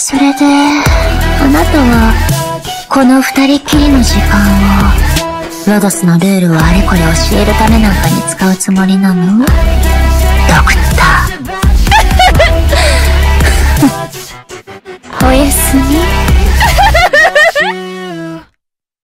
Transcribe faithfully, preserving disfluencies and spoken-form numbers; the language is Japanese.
それで、あなたは、この二人きりの時間を、ロドスのルールをあれこれ教えるためなんかに使うつもりなの？ドクター